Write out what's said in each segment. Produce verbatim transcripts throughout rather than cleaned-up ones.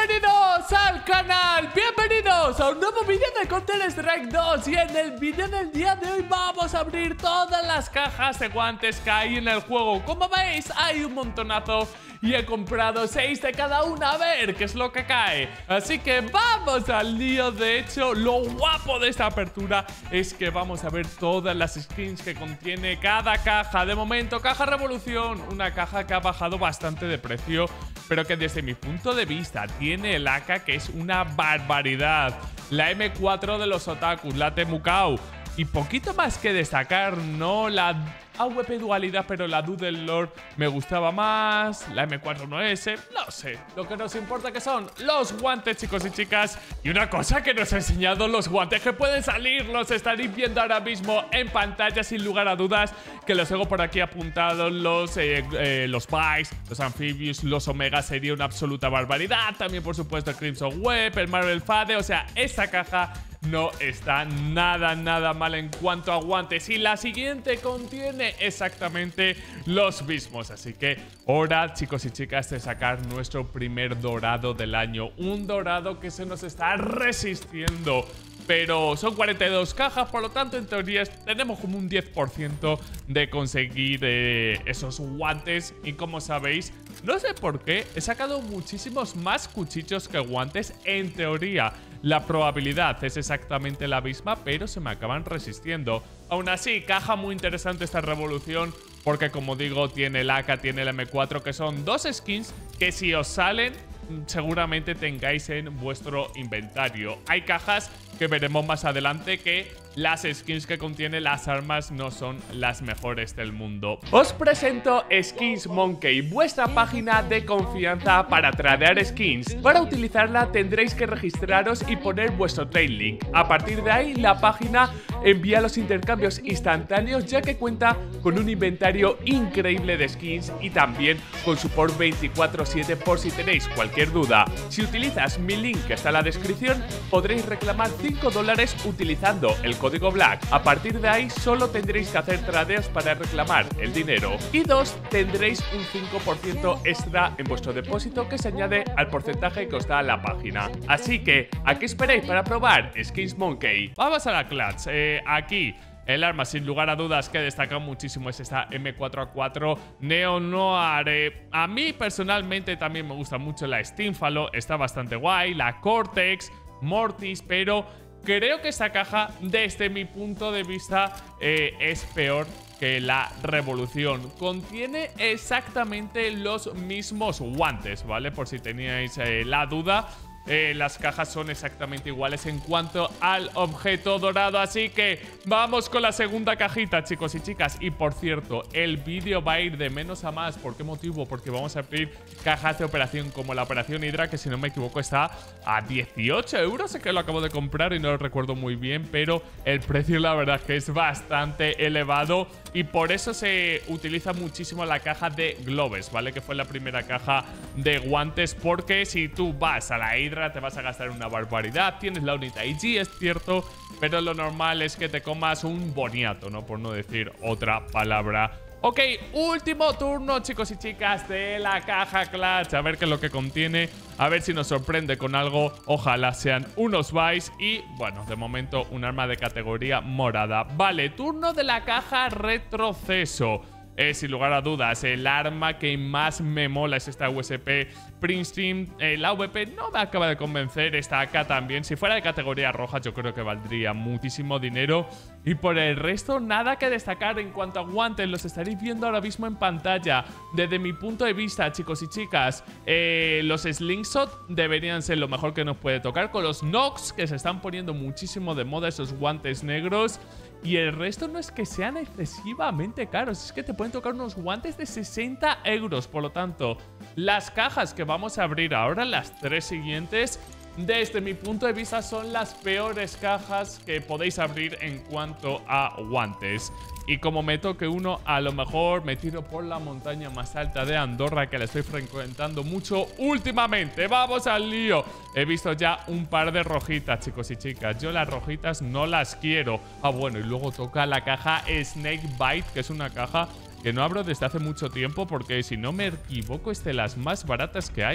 Bienvenidos al canal, bienvenidos a un nuevo vídeo de Counter Strike dos. Y en el vídeo del día de hoy vamos a abrir todas las cajas de guantes que hay en el juego. Como veis hay un montonazo y he comprado seis de cada una, a ver qué es lo que cae. Así que vamos al lío. De hecho, lo guapo de esta apertura es que vamos a ver todas las skins que contiene cada caja. De momento, caja Revolución, una caja que ha bajado bastante de precio, pero que desde mi punto de vista tiene el A K, que es una barbaridad. La M cuatro de los otakus, la Temukau. Y poquito más que destacar, no la A W P dualidad, pero la Doodle Lord me gustaba más. La M cuatro no S, no sé. Lo que nos importa que son los guantes, chicos y chicas. Y una cosa que nos ha enseñado, los guantes que pueden salir, los estaréis viendo ahora mismo en pantalla sin lugar a dudas, que los tengo por aquí apuntados. Los, eh, eh, los Pikes, los Amphibious, los Omega sería una absoluta barbaridad. También por supuesto el Crimson Web, el Marvel Fade. O sea, esta caja no está nada, nada mal en cuanto a guantes. Y la siguiente contiene exactamente los mismos. Así que hora, chicos y chicas, de sacar nuestro primer dorado del año. Un dorado que se nos está resistiendo. Pero son cuarenta y dos cajas, por lo tanto, en teoría tenemos como un diez por ciento de conseguir eh, esos guantes. Y como sabéis, no sé por qué, he sacado muchísimos más cuchillos que guantes. En teoría, la probabilidad es exactamente la misma, pero se me acaban resistiendo. Aún así, caja muy interesante esta Revolución, porque como digo, tiene el A K, tiene el M cuatro, que son dos skins que si os salen, seguramente tengáis en vuestro inventario. Hay cajas que veremos más adelante que las skins que contiene las armas no son las mejores del mundo. Os presento Skins Monkey, vuestra página de confianza para tradear skins. Para utilizarla tendréis que registraros y poner vuestro trade link. A partir de ahí la página envía los intercambios instantáneos, ya que cuenta con un inventario increíble de skins y también con support veinticuatro siete por si tenéis cualquier duda. Si utilizas mi link que está en la descripción, podréis reclamar cinco dólares utilizando el código Black. A partir de ahí solo tendréis que hacer tradeos para reclamar el dinero. Y dos, tendréis un cinco por ciento extra en vuestro depósito que se añade al porcentaje que os da la página. Así que, ¿a qué esperáis para probar Skins Monkey? Vamos a la clutch. Eh, aquí el arma sin lugar a dudas que destaca muchísimo es esta M cuatro A cuatro Neo Noir. Eh, a mí personalmente también me gusta mucho la Stínfalo, está bastante guay. La Cortex, Mortis, pero creo que esta caja, desde mi punto de vista, eh, es peor que la Revolución. Contiene exactamente los mismos guantes, ¿vale? Por si teníais eh, la duda. Eh, las cajas son exactamente iguales en cuanto al objeto dorado. Así que vamos con la segunda cajita, chicos y chicas. Y por cierto, el vídeo va a ir de menos a más. ¿Por qué motivo? Porque vamos a abrir cajas de operación como la Operación Hydra, que si no me equivoco está a dieciocho euros. Sé que lo acabo de comprar y no lo recuerdo muy bien, pero el precio la verdad es que es bastante elevado. Y por eso se utiliza muchísimo la caja de Globes, ¿vale? Que fue la primera caja de guantes, porque si tú vas a la Hydra te vas a gastar una barbaridad. Tienes la Unita I G, es cierto, pero lo normal es que te comas un boniato, ¿no? Por no decir otra palabra. Ok, último turno, chicos y chicas, de la caja Clutch. A ver qué es lo que contiene, a ver si nos sorprende con algo. Ojalá sean unos Vice y, bueno, de momento un arma de categoría morada. Vale, turno de la caja Retroceso. Es sin lugar a dudas el arma que más me mola, es esta U S P Princeton. Eh, la A W P no me acaba de convencer, esta A K también. Si fuera de categoría roja yo creo que valdría muchísimo dinero. Y por el resto nada que destacar en cuanto a guantes, los estaréis viendo ahora mismo en pantalla. Desde mi punto de vista, chicos y chicas, eh, los Slingshot deberían ser lo mejor que nos puede tocar, con los Nox que se están poniendo muchísimo de moda, esos guantes negros. Y el resto no es que sean excesivamente caros, es que te pueden tocar unos guantes de sesenta euros. Por lo tanto, las cajas que vamos a abrir ahora, las tres siguientes, desde mi punto de vista son las peores cajas que podéis abrir en cuanto a guantes. Y como me toque uno, a lo mejor me tiro por la montaña más alta de Andorra, que la estoy frecuentando mucho últimamente. ¡Vamos al lío! He visto ya un par de rojitas, chicos y chicas. Yo las rojitas no las quiero. Ah, bueno, y luego toca la caja Snake Bite, que es una caja que no abro desde hace mucho tiempo, porque si no me equivoco es de las más baratas que hay.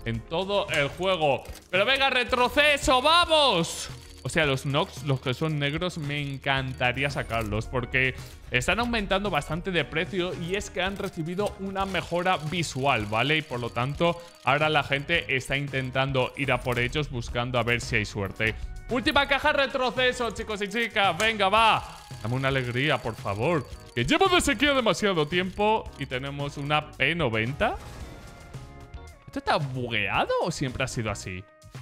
en todo el juego. Pero venga, retroceso, ¡vamos! O sea, los Nox, los que son negros, me encantaría sacarlos porque están aumentando bastante de precio y es que han recibido una mejora visual, ¿vale? Y por lo tanto, ahora la gente está intentando ir a por ellos buscando a ver si hay suerte. Última caja, retroceso, chicos y chicas. Venga, va. Dame una alegría, por favor. Que llevo de sequía demasiado tiempo y tenemos una P noventa. ¿Esto está bugueado o siempre ha sido así?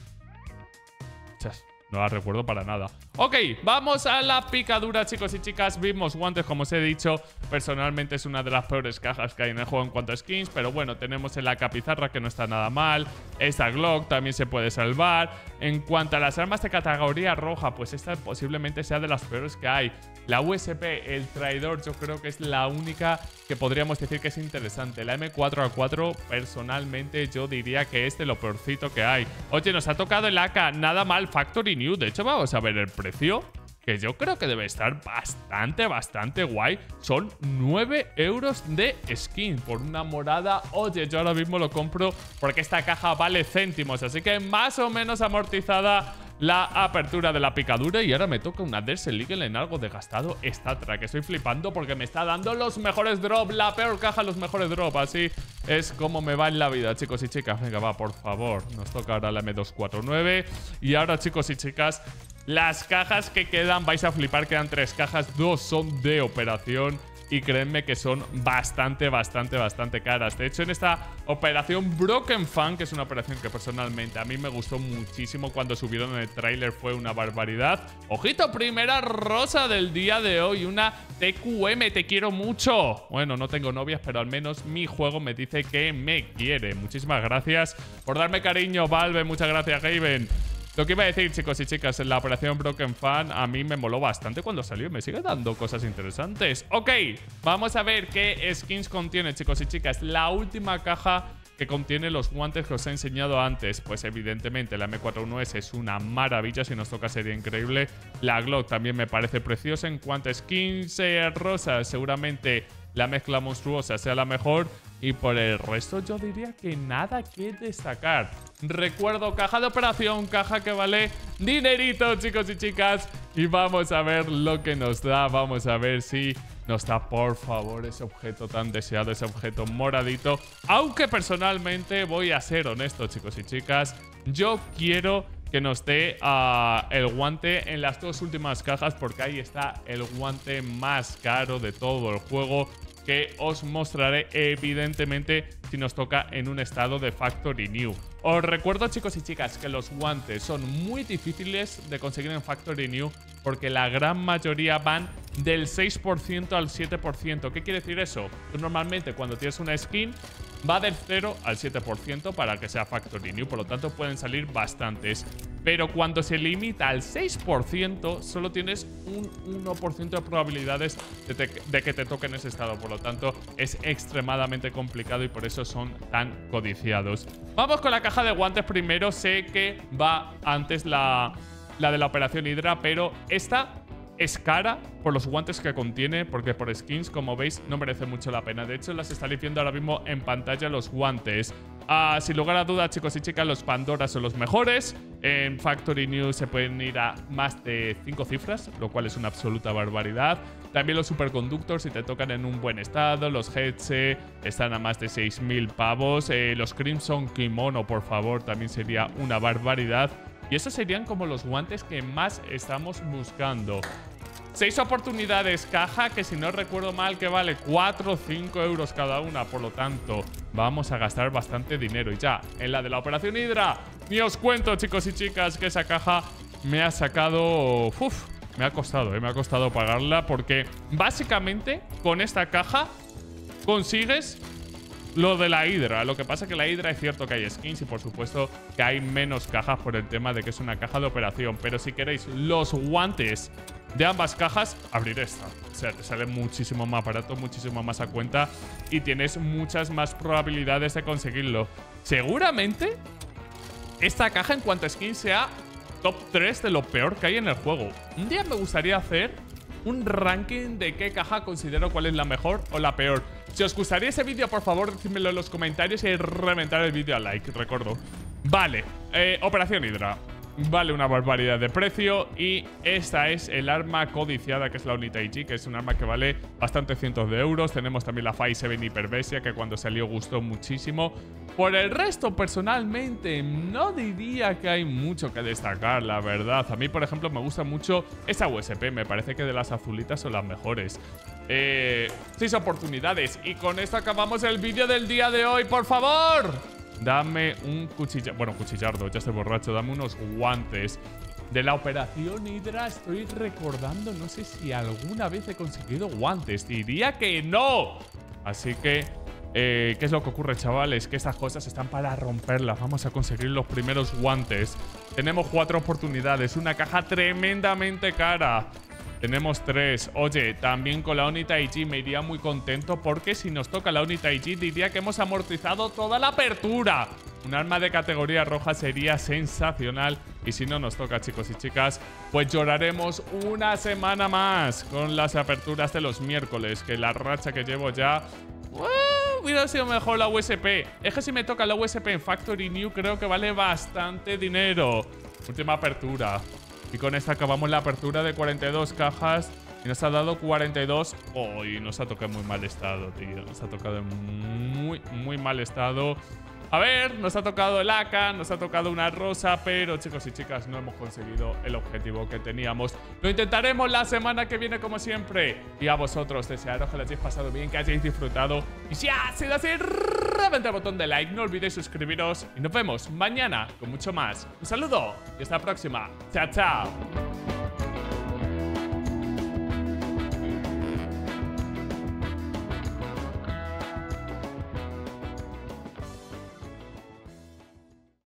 Chas. No la recuerdo para nada. Ok, vamos a la picadura, chicos y chicas. Vimos guantes, como os he dicho. Personalmente es una de las peores cajas que hay en el juego en cuanto a skins. Pero bueno, tenemos en la capizarra, que no está nada mal. Esta Glock también se puede salvar. En cuanto a las armas de categoría roja, pues esta posiblemente sea de las peores que hay. La U S P, el traidor, yo creo que es la única que podríamos decir que es interesante. La M cuatro A cuatro, personalmente yo diría que es de lo peorcito que hay. Oye, nos ha tocado el A K, nada mal, Factory New. De hecho, vamos a ver el precio, que yo creo que debe estar bastante, bastante guay. Son nueve euros de skin por una morada. Oye, yo ahora mismo lo compro porque esta caja vale céntimos, así que más o menos amortizada la apertura de la picadura. Y ahora me toca una Desert Eagle en algo desgastado Statra, que estoy flipando porque me está dando los mejores drops. La peor caja, los mejores drops. Así es como me va en la vida, chicos y chicas. Venga, va, por favor. Nos toca ahora la M doscientos cuarenta y nueve. Y ahora, chicos y chicas, las cajas que quedan, vais a flipar. Quedan tres cajas, dos son de operación. Y créanme que son bastante, bastante, bastante caras. De hecho, en esta operación Broken Fan, que es una operación que personalmente a mí me gustó muchísimo cuando subieron el tráiler, fue una barbaridad. Ojito, primera rosa del día de hoy, una T Q M, te quiero mucho. Bueno, no tengo novias, pero al menos mi juego me dice que me quiere. Muchísimas gracias por darme cariño, Valve. Muchas gracias, Gaben. Lo que iba a decir, chicos y chicas, en la operación Broken Fan a mí me moló bastante cuando salió y me sigue dando cosas interesantes. Ok, vamos a ver qué skins contiene, chicos y chicas. La última caja que contiene los guantes que os he enseñado antes. Pues evidentemente la M cuarenta y uno S es una maravilla, si nos toca sería increíble. La Glock también me parece preciosa. En cuanto a skins eh, rosas, seguramente la mezcla monstruosa sea la mejor. Y por el resto yo diría que nada que destacar. Recuerdo, caja de operación, caja que vale dinerito, chicos y chicas. Y vamos a ver lo que nos da. Vamos a ver si nos da, por favor, ese objeto tan deseado, ese objeto moradito. Aunque personalmente voy a ser honesto, chicos y chicas, yo quiero que nos dé uh, el guante en las dos últimas cajas, porque ahí está el guante más caro de todo el juego, que os mostraré evidentemente si nos toca en un estado de Factory New. Os recuerdo, chicos y chicas, que los guantes son muy difíciles de conseguir en Factory New porque la gran mayoría van del seis por ciento al siete por ciento. ¿Qué quiere decir eso? Tú normalmente cuando tienes una skin va del cero al siete por ciento para que sea Factory New, por lo tanto pueden salir bastantes. Pero cuando se limita al seis por ciento, solo tienes un uno por ciento de probabilidades de, te, de que te toque en ese estado. Por lo tanto, es extremadamente complicado y por eso son tan codiciados. Vamos con la caja de guantes primero. Sé que va antes la, la de la Operación Hydra, pero esta es cara por los guantes que contiene, porque por skins, como veis, no merece mucho la pena. De hecho, las estaréis viendo ahora mismo en pantalla los guantes. Uh, sin lugar a dudas, chicos y chicas, los Pandora son los mejores. En Factory New se pueden ir a más de cinco cifras, lo cual es una absoluta barbaridad. También los Superconductors, si te tocan en un buen estado. Los Hetze están a más de seis mil pavos. Eh, los Crimson Kimono, por favor, también sería una barbaridad. Y esos serían como los guantes que más estamos buscando. Seis oportunidades caja, que si no recuerdo mal que vale cuatro o cinco euros cada una. Por lo tanto, vamos a gastar bastante dinero. Y ya, en la de la Operación Hydra, ni os cuento, chicos y chicas, que esa caja me ha sacado... Uf, me ha costado, ¿eh? Me ha costado pagarla porque básicamente con esta caja consigues lo de la Hydra. Lo que pasa es que la Hydra es cierto que hay skins y por supuesto que hay menos cajas por el tema de que es una caja de operación. Pero si queréis los guantes de ambas cajas, abrir esta. O sea, te sale muchísimo más barato, muchísimo más a cuenta y tienes muchas más probabilidades de conseguirlo. Seguramente esta caja en cuanto a skins sea top tres de lo peor que hay en el juego. Un día me gustaría hacer un ranking de qué caja considero cuál es la mejor o la peor. Si os gustaría ese vídeo, por favor, decídmelo en los comentarios y reventar el vídeo a like, recuerdo. Vale, eh, Operación Hydra. Vale una barbaridad de precio. Y esta es el arma codiciada, que es la Unita I G, que es un arma que vale bastante cientos de euros. Tenemos también la Five siete Hyperbesia, que cuando salió gustó muchísimo. Por el resto, personalmente, no diría que hay mucho que destacar, la verdad. A mí, por ejemplo, me gusta mucho esa U S P. Me parece que de las azulitas son las mejores. Eh, seis oportunidades. Y con esto acabamos el vídeo del día de hoy. ¡Por favor! Dame un cuchillardo. Bueno, cuchillardo, ya estoy borracho. Dame unos guantes. De la Operación Hydra estoy recordando, no sé si alguna vez he conseguido guantes. Diría que no. Así que, eh, ¿qué es lo que ocurre, chavales? Que estas cosas están para romperlas. Vamos a conseguir los primeros guantes. Tenemos cuatro oportunidades. Una caja tremendamente cara. Tenemos tres. Oye, también con la Unita I G me iría muy contento, porque si nos toca la Unita I G diría que hemos amortizado toda la apertura. Un arma de categoría roja sería sensacional. Y si no nos toca, chicos y chicas, pues lloraremos una semana más con las aperturas de los miércoles. Que la racha que llevo ya... Uh, hubiera sido mejor la U S P. Es que si me toca la U S P en Factory New, creo que vale bastante dinero. Última apertura. Y con esta acabamos la apertura de cuarenta y dos cajas. Y nos ha dado cuarenta y dos. Oh, y nos ha tocado en muy mal estado, tío. Nos ha tocado en muy, muy mal estado. A ver, nos ha tocado el A K, nos ha tocado una rosa, pero chicos y chicas, no hemos conseguido el objetivo que teníamos. Lo intentaremos la semana que viene, como siempre. Y a vosotros, desearos que lo hayáis pasado bien, que hayáis disfrutado. Y si ha sido así, reventad el botón de like, no olvidéis suscribiros. Y nos vemos mañana con mucho más. Un saludo y hasta la próxima. Chao, chao.